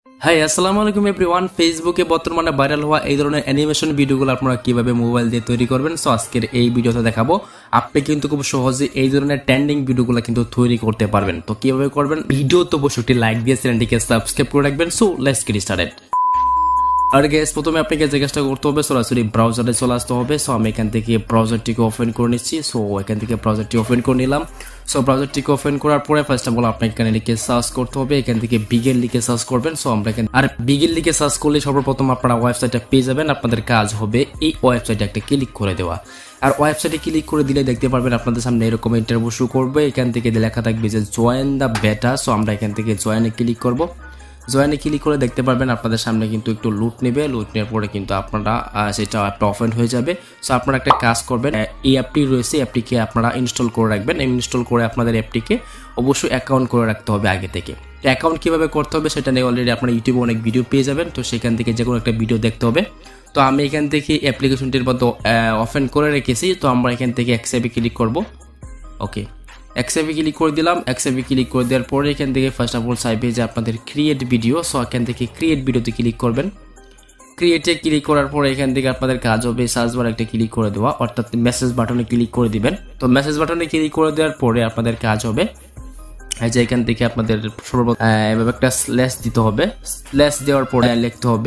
High আসসালামু আলাইকুম everyone. ফেসবুকে বর্তমানে ভাইরাল হওয়া এই ধরনের অ্যানিমেশন ভিডিওগুলো আপনারা কিভাবে মোবাইল দিয়ে তৈরি করবেন, সো আজকের এই ভিডিওতে দেখাবো। আপনি কিন্তু খুব সহজে এই ধরনের ট্রেন্ডিং ভিডিওগুলো কিন্তু তৈরি করতে পারবেন। তো কিভাবে করবেন, ভিডিও তো অবশ্যই একটি লাইক দিয়ে চ্যানেলটিকে সাবস্ক্রাইব করে রাখবেন। So let's get started. আর গাইস, প্রথমে আপনাকে যে কাজটা করতে হবে, সরাসরি ব্রাউজারে চলে আসতে হবে। সো আমি এখান থেকে ব্রাউজারটিকে ওপেন করে নিচ্ছি। সো এখান থেকে ব্রাউজারটি ওপেন করে নিলাম। সো ব্রাউজারটিকে ওপেন করার পরে ফার্স্ট অফ অল আপনাকে এখানে লিখে সার্চ করতে হবে। এখান থেকে বিগেল লিখে সার্চ করবেন। সো আমরা এখানে আর বিগেল লিখে সার্চ করলে সর্বপ্রথম আপনারা ওয়েবসাইটটা পেয়ে যাবেন। আপনাদের কাজ হবে এই ওয়েবসাইটে একটা ক্লিক করে দেওয়া। আর ওয়েবসাইটে ক্লিক করে দিলে দেখতে পারবেন আপনাদের সামনে এরকম ইন্টারভিউ শুরু করবে। এখান থেকে লেখা থাকবে যে জয়েন দ্য বেটা। সো আমরা এখান থেকে জয়েনে ক্লিক করব। জয়েনে ক্লিক করে দেখতে পারবেন আপনাদের সামনে কিন্তু একটু লুট নেবে। লুট নেওয়ার পরে কিন্তু আপনারা সেটা অ্যাপটা ওপেন হয়ে যাবে। সো আপনারা একটা কাজ করবেন, এই অ্যাপটি রয়েছে, অ্যাপটিকে আপনারা ইনস্টল করে রাখবেন। ইনস্টল করে আপনাদের অ্যাপটিকে অবশ্যই অ্যাকাউন্ট করে রাখতে হবে আগে থেকে। তো অ্যাকাউন্ট কীভাবে করতে হবে সেটা নিয়ে অলরেডি আপনারা ইউটিউবে অনেক ভিডিও পেয়ে যাবেন। তো সেখান থেকে যে কোনো একটা ভিডিও দেখতে হবে। তো আমি এখান থেকে অ্যাপ্লিকেশনটির মতো ওপেন করে রেখেছি। তো আমরা এখান থেকে অ্যাকসেপ্টে ক্লিক করব। ওকে, অ্যাকসেপ্টে ক্লিক করে দিলাম। অ্যাকসেপ্টে ক্লিক করে দেওয়ার পরে এখান থেকে ফার্স্ট অফ অল চাইবে যে আপনাদের ক্রিয়েট ভিডিও। সো এখান থেকে ক্রিয়েট ভিডিওতে ক্লিক করবেন। ক্রিয়েটে ক্লিক করার পরে এখান থেকে আপনাদের কাজ হবে সার্চ বার একটা ক্লিক করে দেওয়া, অর্থাৎ মেসেজ বাটনে ক্লিক করে দিবেন। তো মেসেজ বাটনে ক্লিক করে দেওয়ার পরে আপনাদের কাজ হবে যে এখান থেকে আপনাদের সর্বপ্রথম এভাবে একটা স্ল্যাশ দিতে হবে। স্ল্যাশ দেওয়ার পরে লিখতে হবে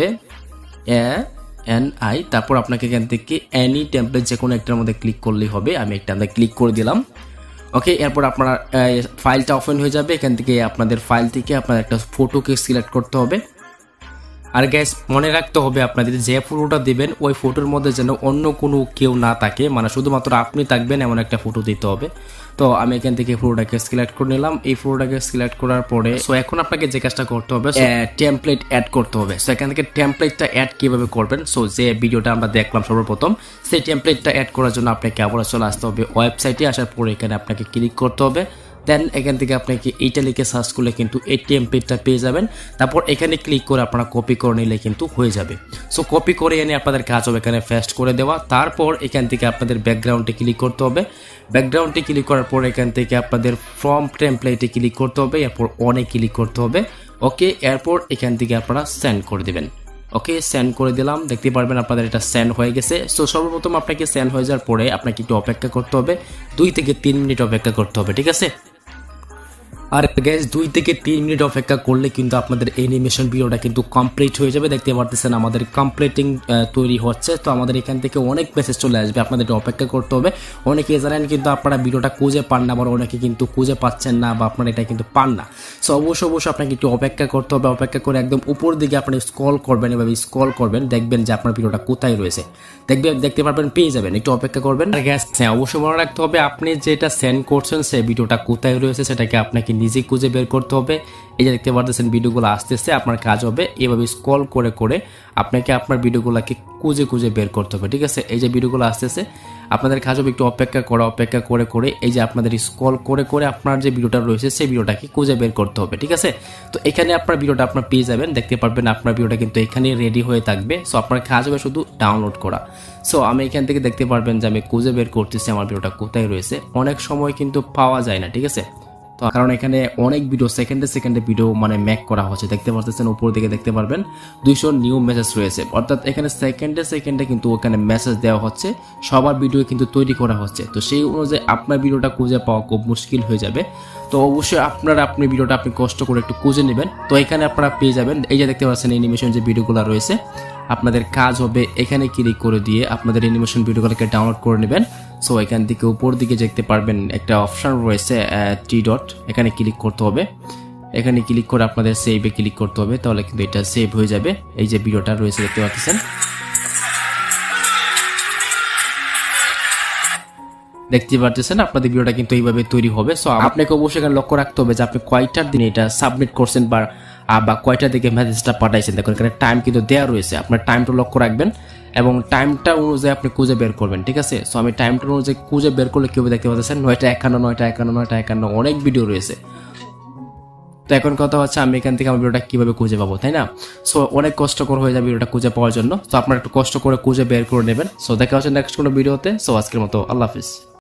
NI, তারপর আপনাকে এখান থেকে এনি টেমপ্লেট যে কোনো একটার মধ্যে ক্লিক করলেই হবে। আমি একটা ক্লিক করে দিলাম। ওকে, এরপর আপনার ফাইলটা ওপেন হয়ে যাবে। এখান থেকে আপনাদের ফাইল থেকে আপনার একটা ফটোকে সিলেক্ট করতে হবে। আর গ্যাস, মনে রাখতে হবে আপনাদের যে ফটোটা দেবেন ওই ফটোর মধ্যে যেন অন্য কোনো কেউ না থাকে, মানে শুধুমাত্র আপনি থাকবেন এমন একটা ফটো দিতে হবে। তো আমি এখান থেকে ফটোটাকে সিলেক্ট করে নিলাম। এই ফটোটাকে সিলেক্ট করার পরে সো এখন আপনাকে যে কাজটা করতে হবে, টেমপ্লেট অ্যাড করতে হবে। সো এখান থেকে টেমপ্লেটটা অ্যাড কিভাবে করবেন, সো যে ভিডিওটা আমরা দেখলাম সর্বপ্রথম, সেই টেমপ্লেটটা অ্যাড করার জন্য আপনাকে আবার চলে আসতে হবে ওয়েবসাইটে। আসার পরে এখানে আপনাকে ক্লিক করতে হবে। দেন এখান থেকে আপনাকে এইটা লিখে সার্চ করলে কিন্তু এই টেমপ্লেটটা পেয়ে যাবেন। তারপর এখানে ক্লিক করে আপনারা কপি করে নিলে কিন্তু হয়ে যাবে। সো কপি করে এনে আপনাদের কাজ হবে এখানে পেস্ট করে দেওয়া। তারপর এখান থেকে আপনাদের ব্যাকগ্রাউন্ডে ক্লিক করতে হবে। ব্যাকগ্রাউন্ডে ক্লিক করার পর এখান থেকে আপনাদের ফ্রম টেমপ্লেটে ক্লিক করতে হবে। এরপর অনে ক্লিক করতে হবে। ওকে, এরপর এখান থেকে আপনারা সেন্ড করে দেবেন। ওকে, সেন্ড করে দিলাম। দেখতে পারবেন আপনাদের এটা সেন্ড হয়ে গেছে। সো সর্বপ্রথম আপনাকে সেন্ড হয়ে যাওয়ার পরে আপনাকে একটু অপেক্ষা করতে হবে, 2 থেকে 3 মিনিট অপেক্ষা করতে হবে, ঠিক আছে? আর গ্যাস 2 থেকে 3 মিনিট অপেক্ষা করলে কিন্তু আপনাদের অ্যানিমেশন ভিডিওটা কিন্তু কমপ্লিট হয়ে যাবে। দেখতে পারতেছেন আমাদের কমপ্লিটিং তৈরি হচ্ছে। তো আমাদের এখান থেকে অনেক মেসেজ চলে আসবে, আপনাদের অপেক্ষা করতে হবে। অনেকে জানেন কিন্তু আপনারা ভিডিওটা খুঁজে পান না, আবার অনেকে কিন্তু খুঁজে পাচ্ছেন না বা আপনারা এটা কিন্তু পান না। সো অবশ্যই আপনাকে একটু অপেক্ষা করতে হবে। অপেক্ষা করে একদম উপর দিকে আপনি স্ক্রল করবেন, এভাবে স্ক্রল করবেন, দেখবেন যে আপনার ভিডিওটা কোথায় রয়েছে, দেখতে পারবেন, পেয়ে যাবেন। একটু অপেক্ষা করবেন। আর গ্যাস, অবশ্যই মনে রাখতে হবে আপনি যেটা সেন্ড করছেন সেই ভিডিওটা কোথায় রয়েছে সেটাকে আপনাকে নিজে খুঁজে বের করতে হবে। এই যে দেখতে পারতেছেন ভিডিওগুলো আসতেছে, আপনার কাজ হবে এভাবে স্ক্রল করে করে আপনাকে আপনার ভিডিওগুলোকে খুঁজে বের করতে হবে, ঠিক আছে? এই যে ভিডিওগুলো আসতেছে, আপনাদের কাজ হবে একটু অপেক্ষা করে করে এই যে আপনাদের স্ক্রল করে করে আপনার যে ভিডিওটা রয়েছে সেই ভিডিওটাকে খুঁজে বের করতে হবে, ঠিক আছে? তো এখানে আপনার ভিডিওটা আপনার পেয়ে যাবেন। দেখতে পারবেন আপনার ভিডিওটা কিন্তু এখানে রেডি হয়ে থাকবে। সো আপনার কাজ হবে শুধু ডাউনলোড করা। সো আমি এখান থেকে দেখতে পারবেন যে আমি খুঁজে বের করতেছি আমার ভিডিওটা কোথায় রয়েছে। অনেক সময় কিন্তু পাওয়া যায় না, ঠিক আছে? তো কারণ এখানে অনেক ভিডিও সেকেন্ডে ভিডিও মেক করা হচ্ছে। দেখতে পাচ্ছেন উপর দিকে দেখতে পারবেন 200 নিউ মেসেজ রয়েছে, অর্থাৎ এখানে সেকেন্ডে কিন্তু ওখানে মেসেজ দেওয়া হচ্ছে, সবার ভিডিও কিন্তু তৈরি করা হচ্ছে। তো সেই অনুযায়ী আপনার ভিডিওটা খুঁজে পাওয়া খুব মুশকিল হয়ে যাবে। তো অবশ্যই আপনি ভিডিওটা আপনি কষ্ট করে একটু খুঁজে নেবেন। তো এখানে আপনারা পেয়ে যাবেন। এই যে দেখতে পাচ্ছেন অ্যানিমেশন যে ভিডিওগুলো রয়েছে, আপনাদের কাজ হবে এখানে ক্লিক করে দিয়ে আপনাদের অ্যানিমেশন ভিডিওগুলোকে ডাউনলোড করে নেবেন। সো এখান থেকে উপর দিকে দেখতে পারবেন একটা অপশন রয়েছে 3 ডট, এখানে ক্লিক করতে হবে। এখানে ক্লিক করে আপনাদের সেভে ক্লিক করতে হবে, তাহলে কিন্তু এটা সেভ হয়ে যাবে। এই যে ভিডিওটা রয়েছে দেখতে পাচ্ছেন, আপনাদের ভিডিওটা কিন্তু এইভাবে তৈরি হবে। সো আপনাকে অবশ্যই এখানে লক্ষ্য রাখতে হবে যে আপনি কয়টার দিনে এটা সাবমিট করছেন বা কয়টা দিকে মেসেজটা পাঠাইছেন। দেখুন এখানে টাইম কিন্তু দেওয়া রয়েছে, আপনার টাইমটা লক্ষ্য রাখবেন এবং টাইমটা অনুযায়ী আপনি খুঁজে বের করবেন, ঠিক আছে? সো আমি টাইমটা অনুযায়ী খুঁজে বের করলে কেউ দেখতে পাচ্ছেন 9:51 অনেক ভিডিও রয়েছে। তো এখন কথা হচ্ছে আমি এখান থেকে আমার ভিডিওটা কিভাবে খুঁজে পাবো, তাই না? সো অনেক কষ্টকর হয়ে যাবে ভিডিওটা খুঁজে পাওয়ার জন্য। তো আপনারা একটু কষ্ট করে খুঁজে বের করে নেবেন। সো দেখা হচ্ছে নেক্সট কোনো ভিডিওতে। সো আজকের মতো আল্লাহ হাফিজ।